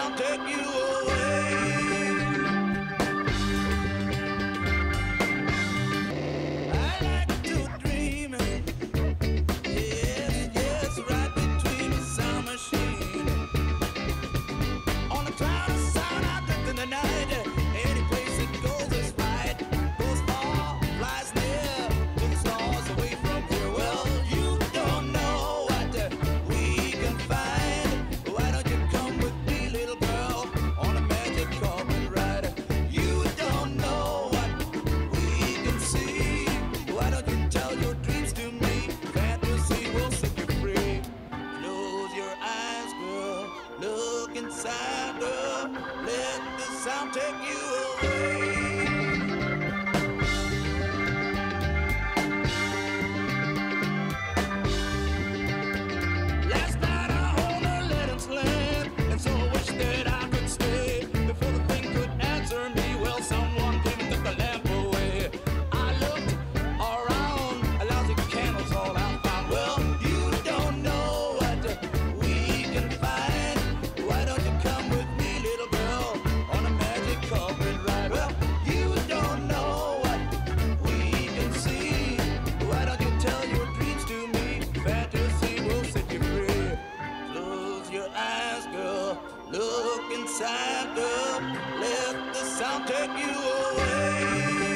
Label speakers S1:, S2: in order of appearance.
S1: sound take you away. I like to dream, yes, yes, right between the sound machine. On a cloud of sound, I drift in the night. Any place it goes is right. Goes far, flies near, to the stars away from here. Well, you don't know what we can find. Why don't you come with me, little girl, on a magic carpet ride? You don't know what we can see. Why don't you tell your dreams to me? Fantasy will set you free. Close your eyes, girl. Look inside, girl. Let the sound take you away. Last night I hold her, let him slam, and so I wish that I could stay. Before the thing could answer me, well, someone came and took the lamp away. I looked around, a lousy candles all I found. Well, you don't know what we can find. Why don't you come with me, little girl, on a magic carpet ride? Well, you don't know what we can see. Why don't you tell your dreams to me? Fantasy will set you free. Close your eyes, girl. Look inside, girl. Let the sound take you away.